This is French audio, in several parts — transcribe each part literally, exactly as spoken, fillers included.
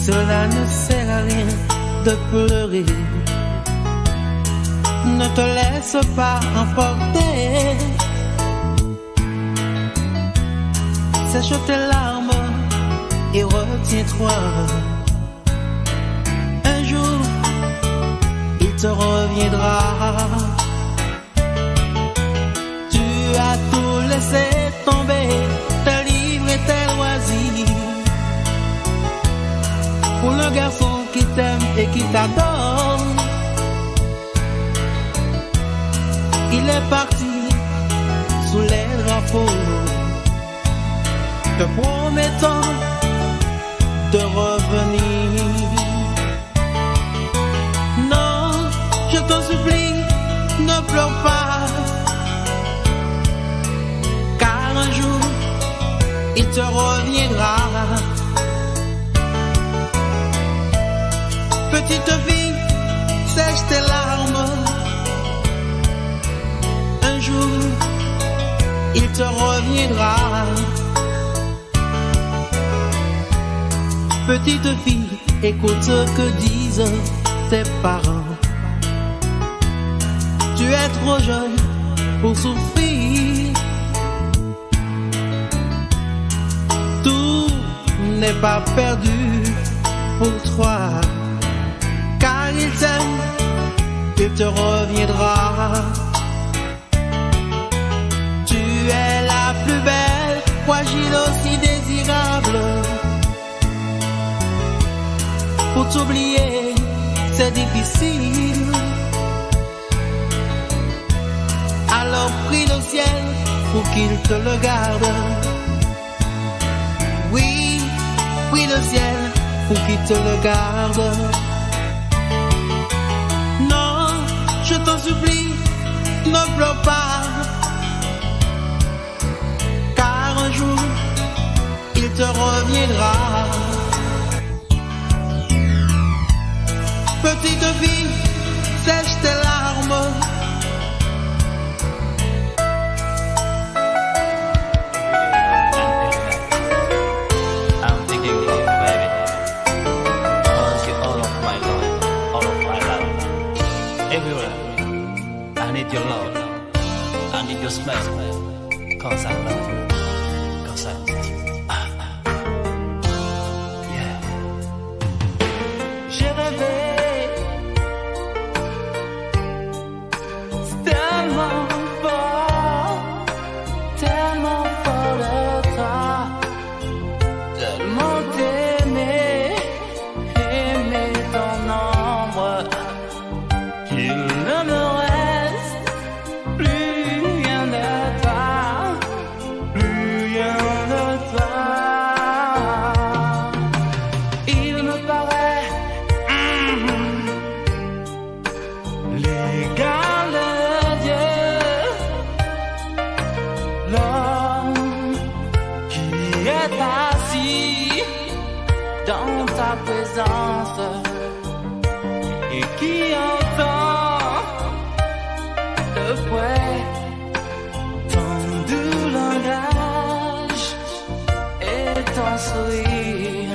Cela ne sert à rien de pleurer. Ne te laisse pas emporter. Sèche tes larmes et retiens-toi. Un jour, il te reviendra. Tu as tout laissé tomber, tes livres et tes loisirs, pour le garçon qui t'aime et qui t'adore. Il est parti sous les drapeaux, te promettant de revenir. Non, je t'en supplie, ne pleure pas, car un jour, il te reviendra. Petite fille, sèche tes larmes. Un jour, il te reviendra. Petite fille, écoute ce que disent tes parents. Tu es trop jeune pour souffrir. Tout n'est pas perdu pour toi, car il t'aime, il te reviendra. Tu es la plus belle, fragile aussi désirable. Pour t'oublier, c'est difficile. Alors prie le ciel pour qu'il te le garde. Oui, prie le ciel pour qu'il te le garde. Non, je t'en supplie, ne pleure pas, car un jour, il te reviendra. Petite fille, sèche tes larmes. I'm thinking of you, baby. Cause you're all of my love, all of my love. Everywhere, I need your love. I need your smile. Cause I love you. Cause I need you. Yeah. J'ai rêvé. Tellement fort, tellement fort de toi, tellement t'aimer, aimer ton ombre, qu'il ne me reste plus rien de toi, plus rien de toi. Il me paraît mm, légal. L'homme qui est assis dans ta présence et qui entend de près ton doux langage et ton sourire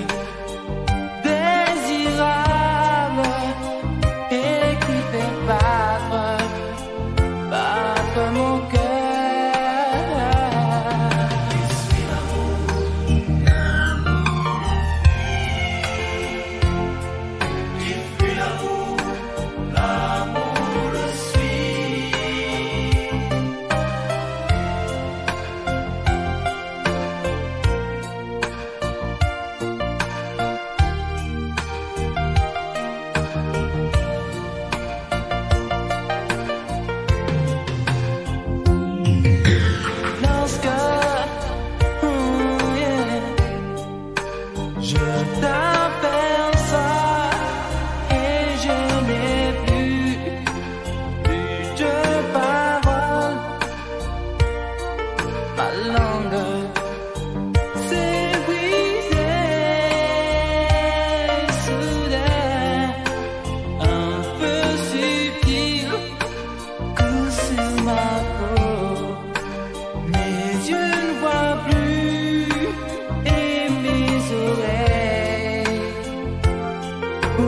désirable et qui fait battre, battre mon cœur.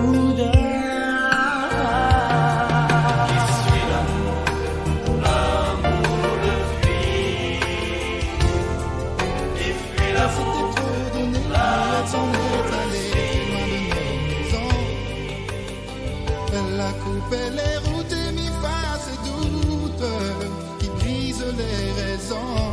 nous deux. Couper les routes et mis face et doutes qui brisent les raisons.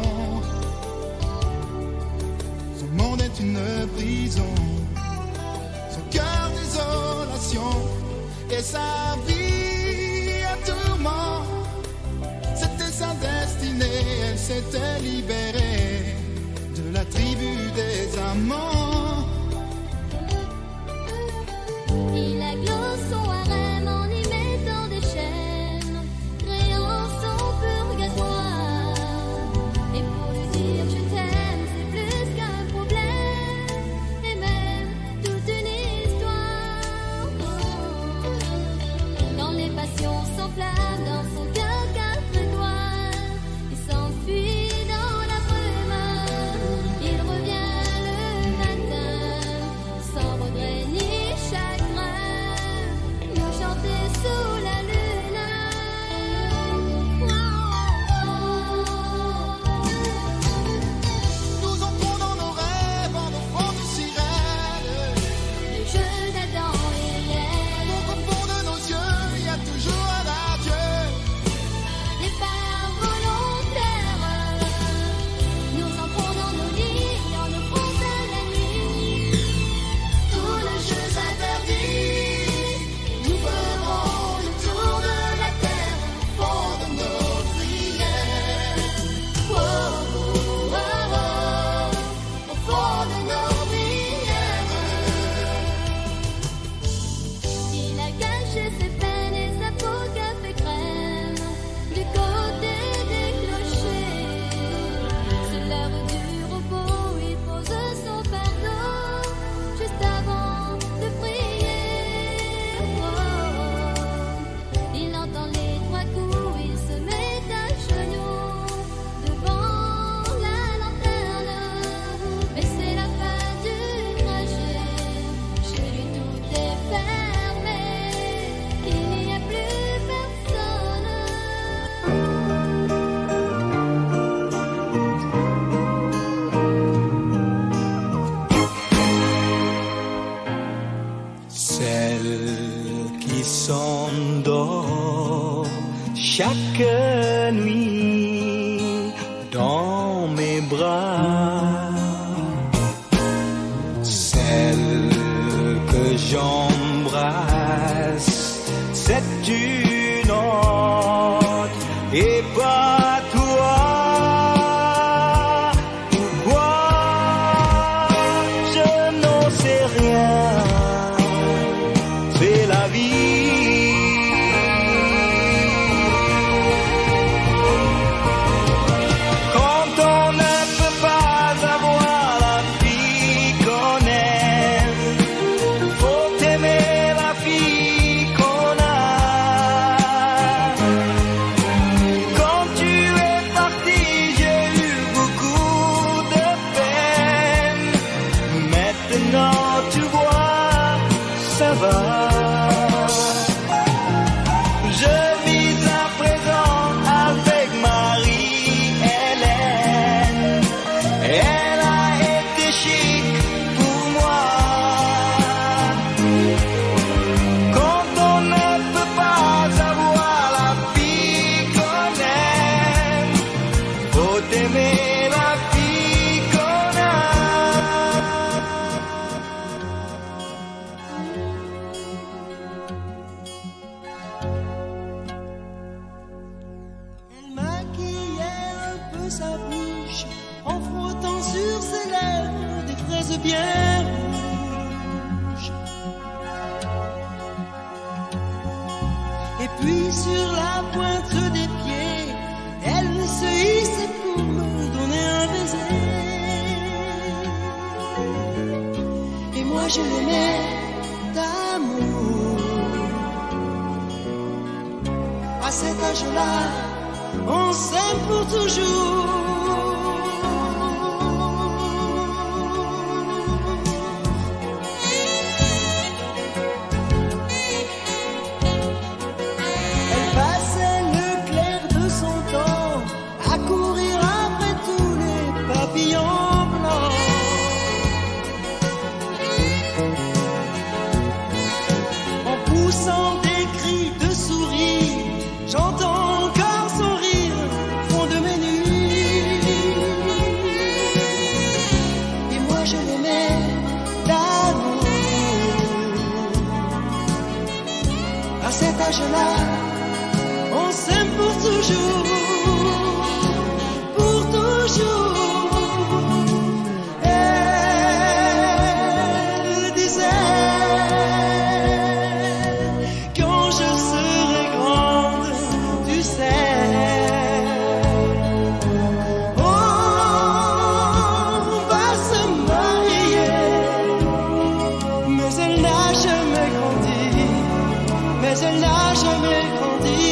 Son monde est une prison, son cœur désolation et sa vie un tourment. C'était sa destinée, elle s'était libérée de la tribu des amants. Il a clos son harem en y mettant des chaînes, créant son purgatoire. Et pour lui dire je t'aime, c'est plus qu'un problème, et même toute une histoire. Quand les passions s'enflamment dans son cœur quatre étoiles, il s'enfuit dans la brume. Il revient le matin, sans regret ni chagrin, nous chanter sous la lune. Nous entrons dans nos rêves en offrant de sirènes. Les jeux d'Adam et Ève, Au fond de nos yeux, il y a toujours un adieu. les parts volontaires. Nous entrons dans nos lits en offrant à la nuit tous les jeux interdits. Nous ferons le tour de la terre au fond de nos prières. Oh, oh, oh, oh, au fond de nos prières. Il a caché ses peines et sa peau café crème du côté des clochers. C'est l'heure du repos, il pose son fardeau juste avant de prier. Oh, il entend les trois coups, il se met à genoux devant la lanterne. Mais c'est la fin du trajet, chez lui tout est fermé, il n'y a plus personne. Celle qui s'endort chaque nuit dans mes bras, celle que j'embrasse, c'est une autre et pas toi. Pourquoi? Je n'en sais rien. C'est la vie. Quand on ne peut pas avoir la fille qu'on aime, faut aimer la fille qu'on a. Quand tu es parti, j'ai eu beaucoup de peine. Maintenant tu vois, ça va. Je vis à présent avec Marie-Hélène. Elle a été chic pour moi. Quand on ne peut pas avoir la fille qu'on aime, faut aimer la fille qu'on a. Elle maquillait un peu sa bouche en frottant sur ses lèvres des fraises bien rouges. Et puis sur la pointe des pieds, elle se hissait pour me donner un baiser. Et moi je l'aimais d'amour. À cet âge-là, on s'aime pour toujours. cet âge-là, on s'aime pour toujours, pour toujours. Elle disait, quand je serai grande, tu sais, on va se marier. Mais elle n'a jamais grandi, mais elle n'a jamais grandi.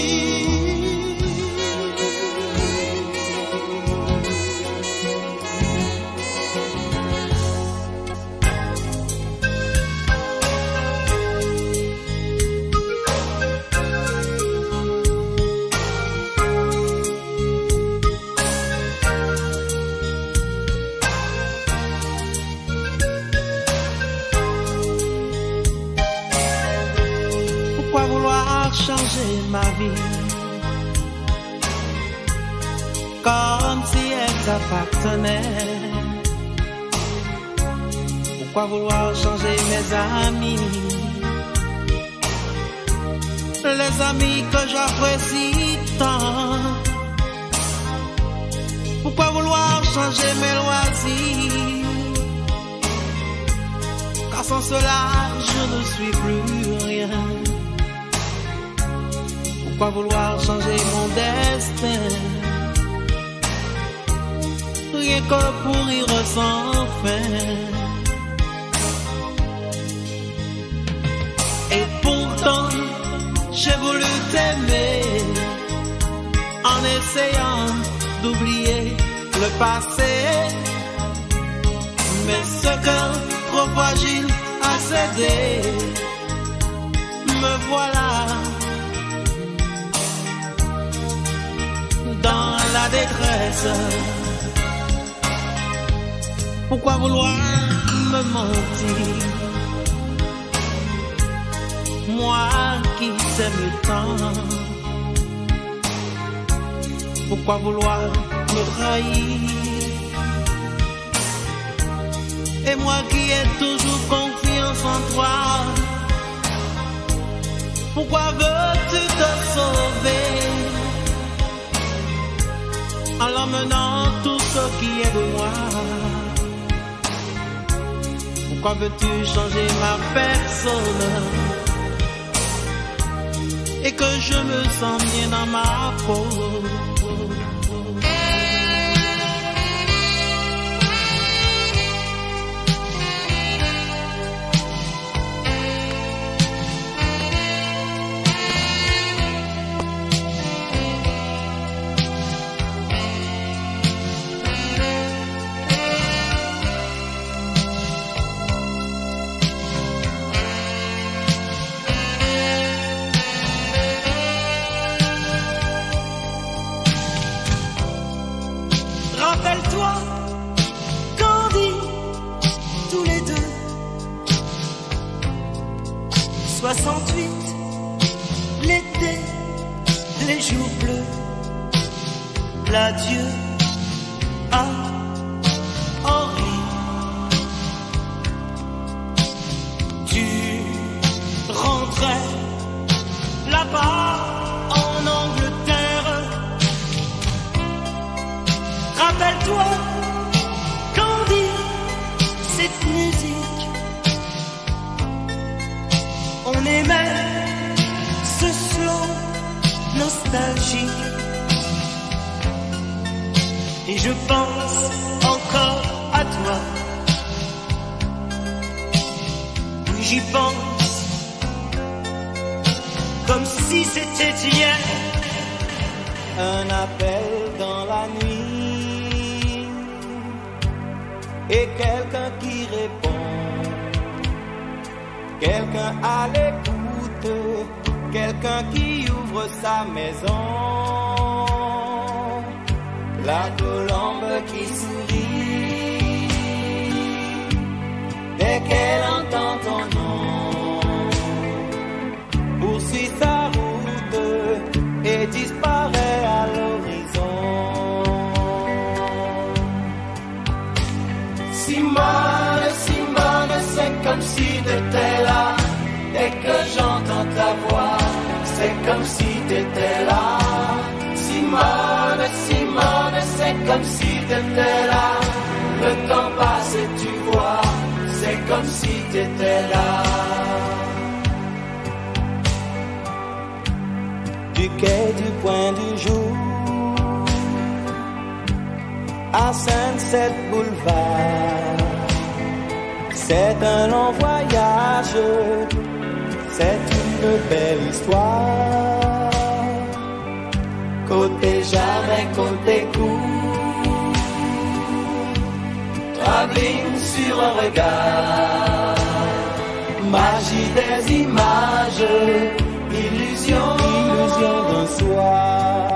Pourquoi vouloir changer ma vie comme si elle t'appartenait? Pourquoi vouloir changer mes amis, les amis que j'apprécie tant? Pourquoi vouloir changer mes loisirs, car sans cela je ne suis plus rien? Pourquoi vouloir changer mon destin, rien que pour rire sans fin? Et pourtant j'ai voulu t'aimer en essayant d'oublier le passé, mais ce cœur trop fragile a cédé. Me voilà dans la détresse. Pourquoi vouloir me mentir, moi qui t'aime tant? Pourquoi vouloir me trahir, et moi qui ai toujours confiance en toi? Pourquoi veux-tu te sauver en l'emmenant tout ce qui est de moi? Pourquoi veux-tu changer ma personne et que je me sens bien dans ma peau? Rappelle-toi, Candy, tous les deux, soixante-huit, l'été, les jours bleus, l'adieu à Henri. Tu rentrais là-bas en Angleterre. Rappelle-toi, Candy, cette musique. On aimait ce slow nostalgique. Et je pense encore à toi. Oui, j'y pense comme si c'était hier. Un appel dans la nuit et quelqu'un qui répond, quelqu'un à l'écoute, quelqu'un qui ouvre sa maison, la colombe qui sourit dès qu'elle entend ton nom, poursuit sa route et disparaît à l'horizon. Simone, Simone, c'est comme si t'étais là, dès que j'entends ta voix. t'étais là. Du quai du Point du Jour à Sunset Boulevard, c'est un long voyage, c'est une belle histoire. Côté jamais, côté court, travelling sur un regard, magie des images, illusion, illusion d'un soir.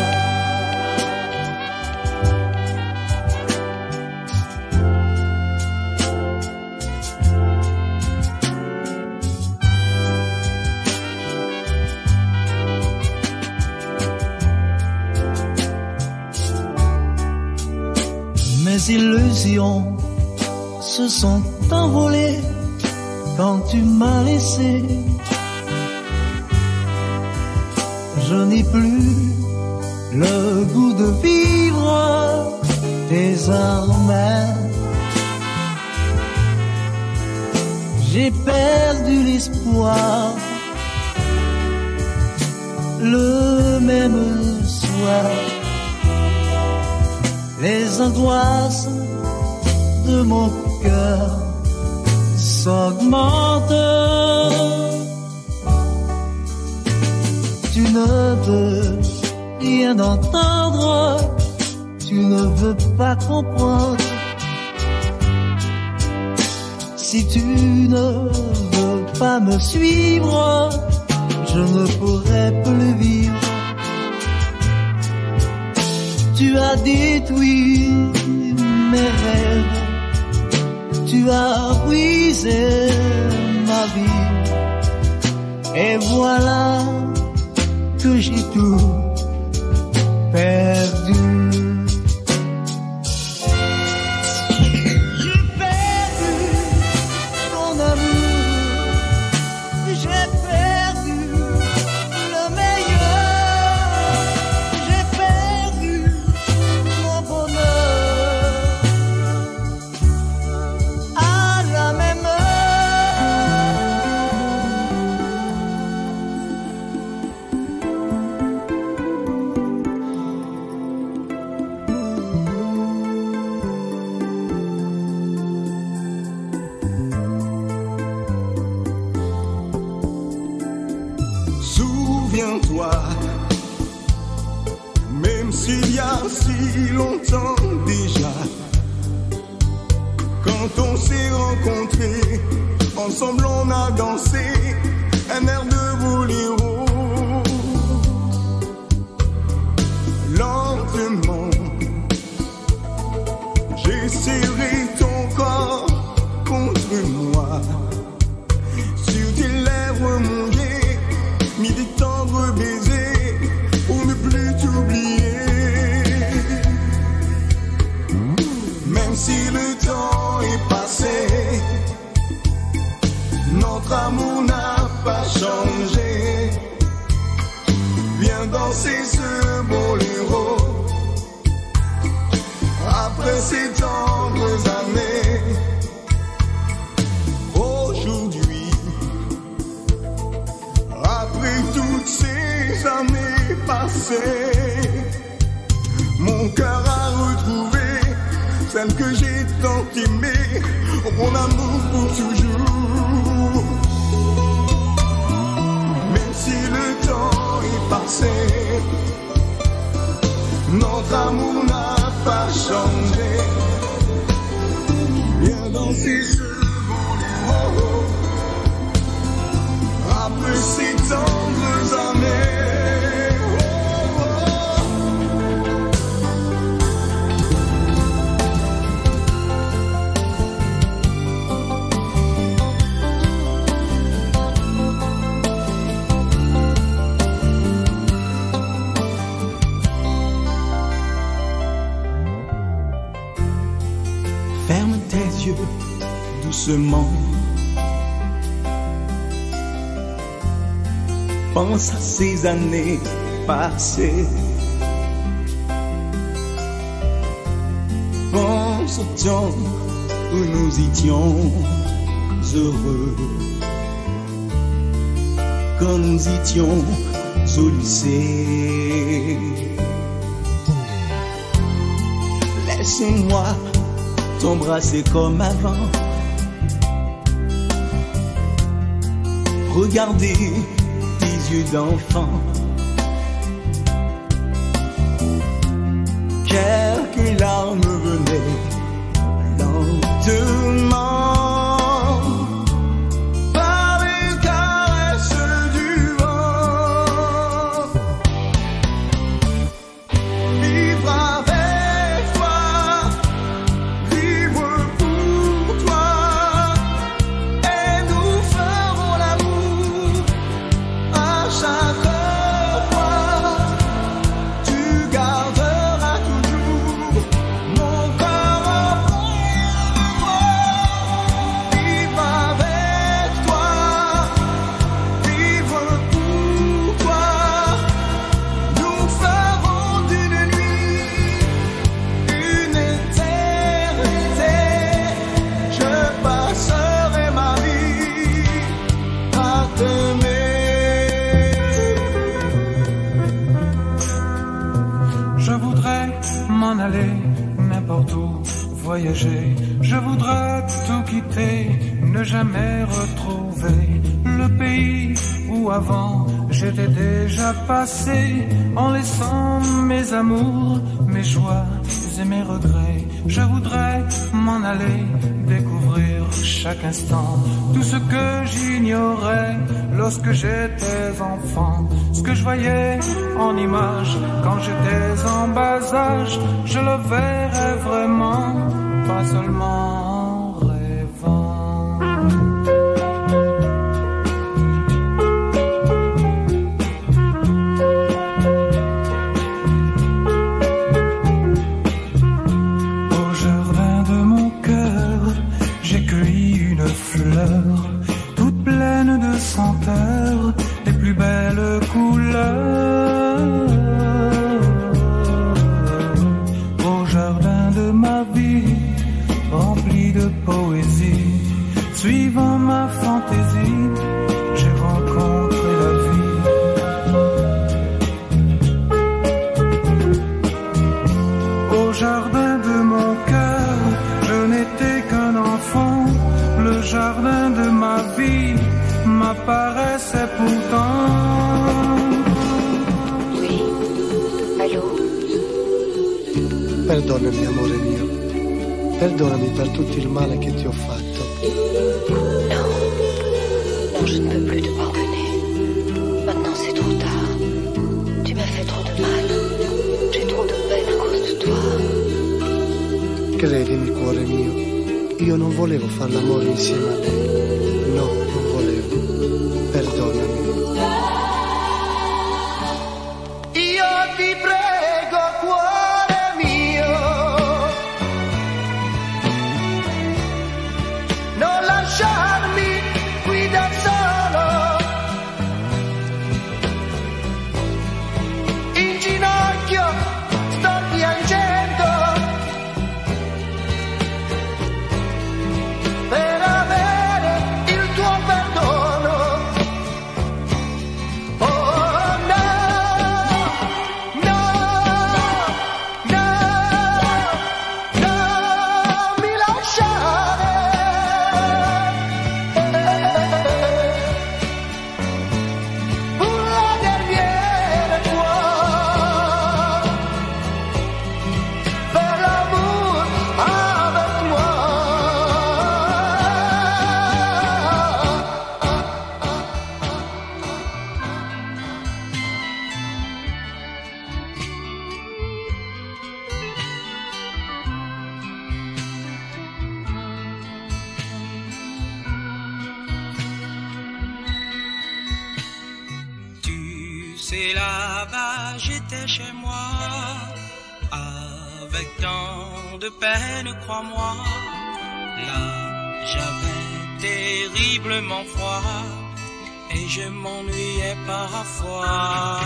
Mes illusions se sont envolées quand tu m'as laissé. Je n'ai plus le goût de vivre désormais. J'ai perdu l'espoir. Le même soir, les angoisses de mon cœur s'augmentent. Tu ne veux rien entendre, tu ne veux pas comprendre. Si tu ne veux pas me suivre, je ne pourrai plus vivre. Tu as détruit mes rêves, tu as brisé ma vie, et voilà que j'ai tout perdu. J'ai perdu ton amour, j'ai perdu le meilleur, j'ai perdu mon bonheur à la même Souviens-toi, même s'il y a si longtemps déjà, quand on s'est rencontrés, ensemble on a dansé un air de boléro. Lentement, j'ai serré ton corps contre moi, sur tes lèvres mouillées, mis des tendres baisers pour ne plus t'oublier. Même si le temps est passé, notre amour n'a pas changé. Viens danser ce boléro après ces tendres années. Aujourd'hui, après toutes ces années passées, mon cœur a retrouvé celle que j'ai tant aimée, mon amour pour toujours. Même si le temps est passé, notre amour n'a pas changé. Viens danser ce boléro après ces tendres années. Oh, oh. Ferme tes yeux doucement. Pense à ces années passées. Pense au temps où nous étions heureux quand nous étions au lycée. Laisse-moi t'embrasser comme avant, regarder tes yeux d'enfant. Quelques larmes venaient lentement par les caresses du vent. Vivre avec toi, vivre pour toi, et nous ferons l'amour à chaque fois. Tu garderas toujours mon corps auprès de toi. Vivre avec toi, vivre pour toi, nous ferons d'une nuit une éternité. Je passerai ma vie à t'aimer. Je voudrais m'en aller n'importe où, voyager. Je voudrais tout quitter, ne jamais retrouver le pays où avant j'étais déjà passé, en laissant mes amours, mes joies et mes regrets. Je voudrais m'en aller, découvrir chaque instant tout ce que j'ignorais lorsque j'étais enfant. Ce que je voyais en images quand j'étais en bas âge, je le verrais vraiment, pas seulement en rêvant. Au jardin de mon cœur, j'ai cueilli une fleur, toute pleine de senteurs, des plus belles couleurs. Au jardin de ma vie, rempli de poésie, suivant ma fantaisie, j'ai rencontré la vie. Au jardin de mon cœur, je n'étais qu'un enfant, le jardin de ma vie m'apparaissait pourtant. Oui, allô? Perdonami, amore mio. Perdonami per tutto il male che ti ho fatto. Non, non, je ne peux plus te pardonner. Maintenant c'est trop tard. Tu m'as fait trop de mal. J'ai trop de peine à cause de toi. Credimi, cuore mio, io non volevo fare l'amore insieme a lei. No, non volevo. Perdonami. Io ti prego, cuore mio, non lasciarmi qui da solo, in ginocchio sto piangendo per avere il tuo perdono. Oh no, no, no, no, mi lasciare. Pour la dernière fois, faire l'amour avec moi. Tu sais, là-bas, j'étais chez moi, avec tant de peine, crois-moi. Là, j'avais terriblement froid, et je m'ennuyais parfois.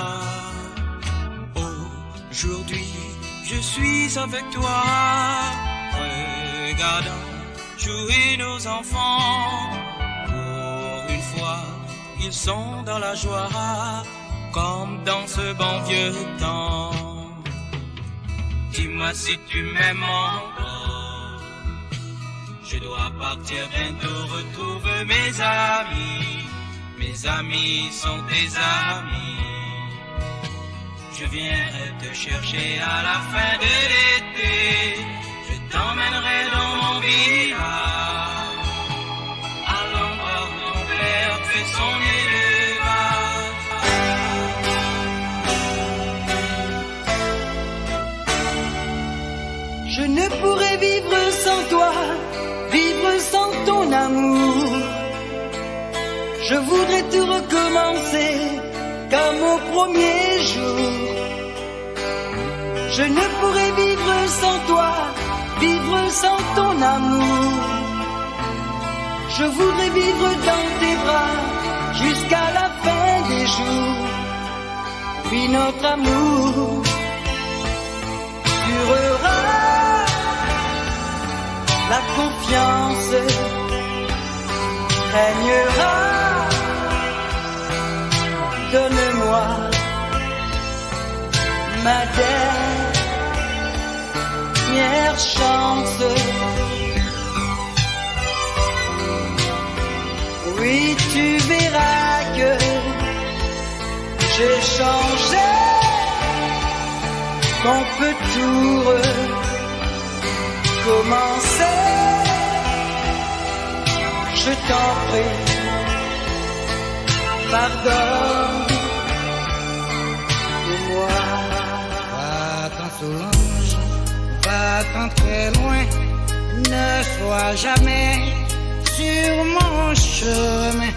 Aujourd'hui, je suis avec toi, regardant jouer nos enfants. qu'ils sont dans la joie, comme dans ce bon vieux temps. Dis-moi si tu m'aimes encore. Je dois partir bientôt, retrouver mes amis. Mes amis sont tes amis. Je viendrai te chercher à la fin de l'été. Je t'emmènerai dans mon village, à l'endroit où ton père fait son élevage. Je ne pourrais vivre sans toi, vivre sans ton amour. Je voudrais tout recommencer comme au premier jour. Je ne pourrais vivre sans toi, vivre sans ton amour. Je voudrais vivre dans tes bras jusqu'à la fin des jours. Puis notre amour durera. La confiance régnera. Donne-moi ma dernière chance. Oui, tu verras que j'ai changé, qu'on peut tout recommencer. Je t'en prie, pardonne-moi. Va-t'en Solange, va-t'en très loin, ne sois jamais sur mon chemin,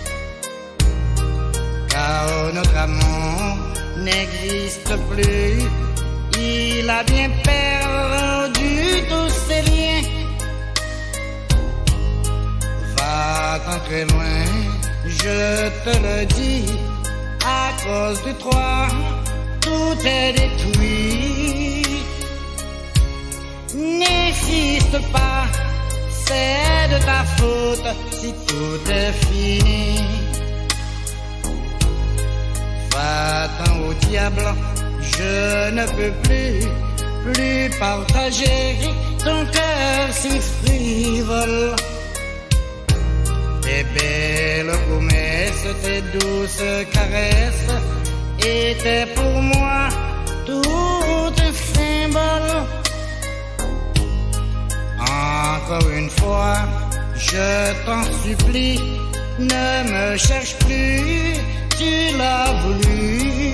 car notre amour n'existe plus. Il a bien perdu tous ses liens. Va-t'en très loin, je te le dis, à cause de toi, tout est détruit. N'insiste pas, c'est de ta faute si tout est fini. Va-t'en au diable, je ne peux plus, plus partager ton cœur si frivole. Tes belles promesses, tes douces caresses étaient pour moi tout un symbole. Encore une fois, je t'en supplie, ne me cherche plus, tu l'as voulu.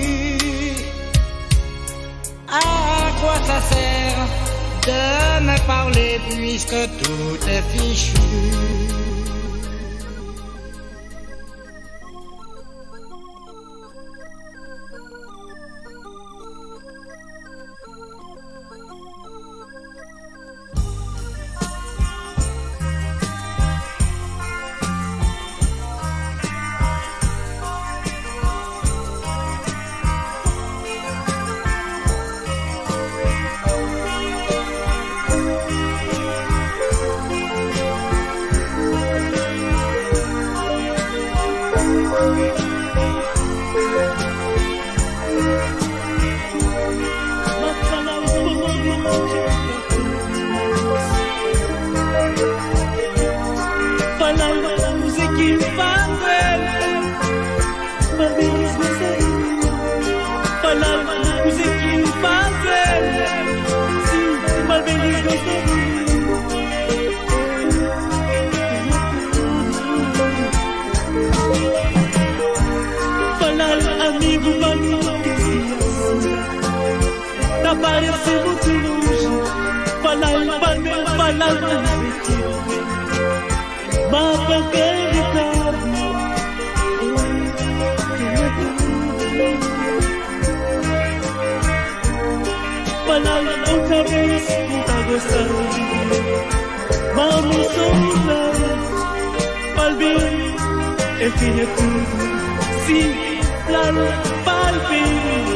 À quoi ça sert de me parler puisque tout est fichu? Parece muito longe, falar em panel, falar em mapa acreditado. Falar outra vez, não tá gostando. Vamos soltar, palbir, enfim é tudo. Sim, claro, palbir.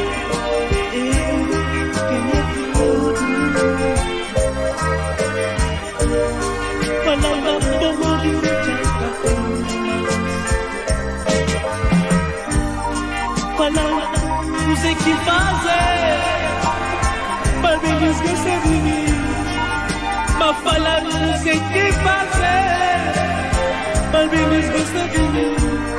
falar os equipazer, palmeiras que se vivem, mas falar os equipazer, palmeiras que se vivem.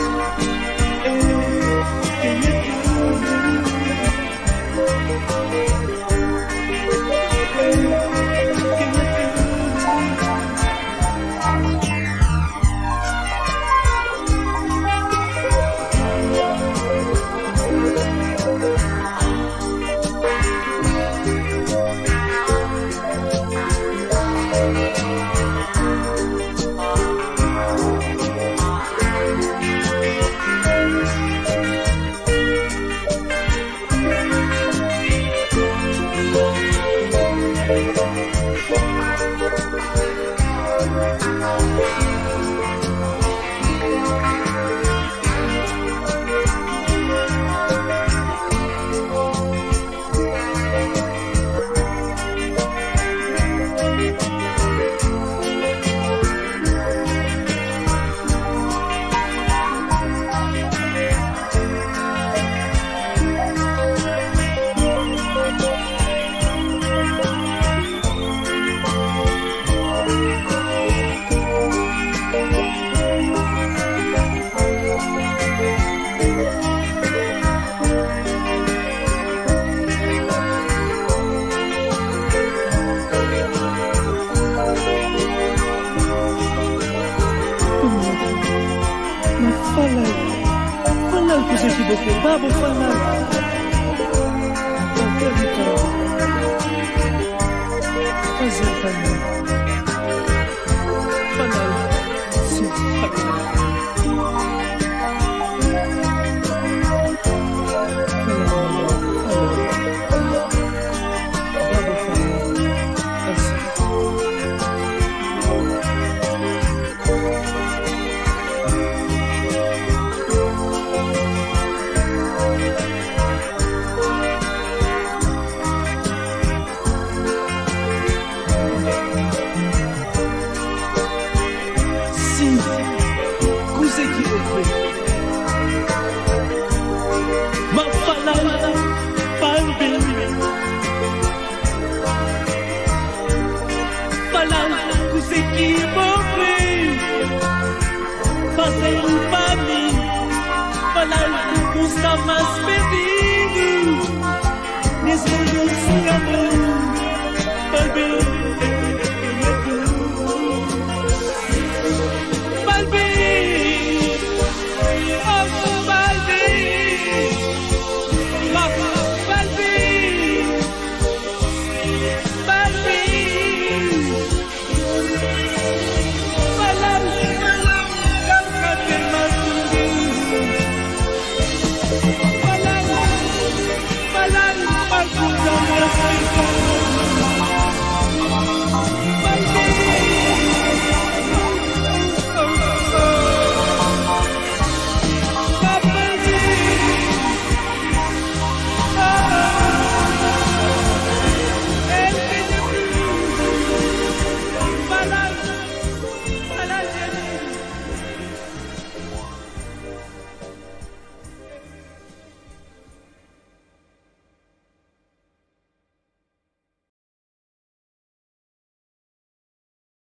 Vamos falar. Fazer falar. Falar. Sim, falar. Mas bebido, mesmo não se amor.